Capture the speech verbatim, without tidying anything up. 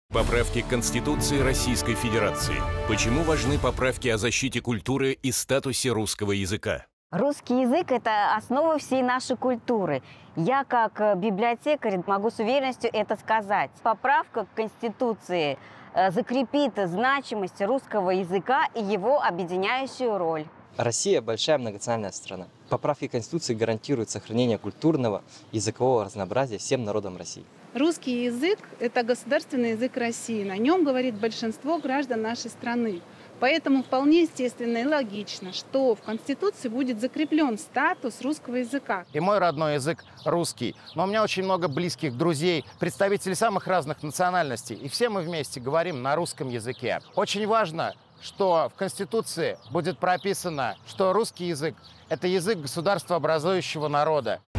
Поправки к Конституции Российской Федерации. Почему важны поправки о защите культуры и статусе русского языка? Русский язык – это основа всей нашей культуры. Я, как библиотекарь, могу с уверенностью это сказать. Поправка к Конституции закрепит значимость русского языка и его объединяющую роль. Россия – большая многонациональная страна. Поправки к Конституции гарантируют сохранение культурного и языкового разнообразия всем народам России. Русский язык – это государственный язык России. На нем говорит большинство граждан нашей страны. Поэтому вполне естественно и логично, что в Конституции будет закреплен статус русского языка. И мой родной язык русский. Но у меня очень много близких друзей, представителей самых разных национальностей. И все мы вместе говорим на русском языке. Очень важно, что в Конституции будет прописано, что русский язык – это язык государствообразующего народа.